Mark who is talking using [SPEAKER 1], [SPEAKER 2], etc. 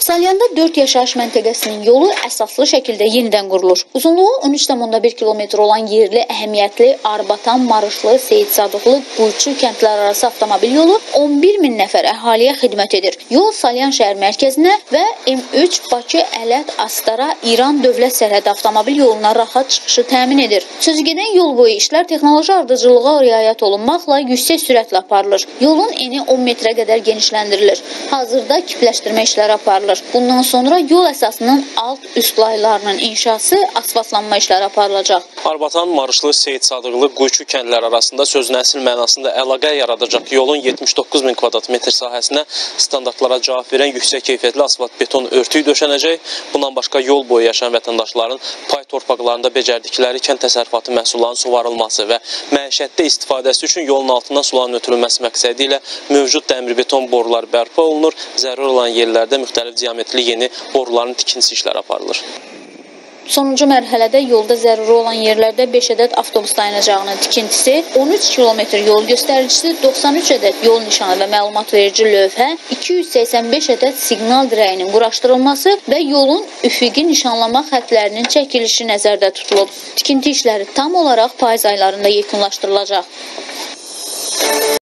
[SPEAKER 1] Salyanda 4 yaşayış məntəqəsinin yolu əsaslı şəkildə yenidən qurulur. Uzunluğu 13,1 km olan yerli, əhəmiyyətli Arbatan, Marışlı, Seyid Sadıqlı, Quyçu kəndlərarası avtomobil yolu 11 min nəfər əhaliyə xidmət edir. Yol Salyan şəhər mərkəzinə və M3 Bakı, Ələt, Astara, İran dövlət sərhəd avtomobil yoluna rahat çıxışı təmin edir. Sözügedən yol boyu işlər texnoloji ardıcılığa riayət olunmaqla yüksək sürətlə aparılır. Yolun eni 10 metrə qədər genişləndirilir. Hazırda kipləşdirmə işləri aparılır. Bundan sonra yol əsasının alt-üst laylarının inşası, asfaltlanma işləri aparılacaq.
[SPEAKER 2] Arbatan, Marışlı, Seyid Sadıqlı, Quyçu kəndlər arasında sözün əsl mənasında əlaqə yaradacaq yolun 79 min kvadrat metr sahəsinə standartlara cavab verən yüksək keyfiyyətli asfalt beton örtük döşənəcək. Bundan başqa yol boyu yaşayan vətəndaşların pay torpaqlarında becərdikləri kənd təsərrüfatı məhsullarının suvarılması və məişətdə istifadəsi üçün yolun altından suların ötürülməsi məqsədi ilə mövcud dəmir-beton borular bərpa olunur. Zəruri olan yerlərdə müxtəlif diametrli yeni boruların tikintisi işləri aparılır.
[SPEAKER 1] Sonuncu mərhələdə yolda zəruri olan yerlərdə 5 ədəd avtobus dayanacağının tikintisi, 13 km yol göstəricisi, 93 ədəd yol nişanı və məlumat verici lövhə, 285 ədəd siqnal dirəyinin quraşdırılması və yolun üfüqi nişanlama xətlərinin çəkilişi nəzərdə tutulub. Tikinti işləri tam olaraq payız aylarında yekunlaşdırılacaq.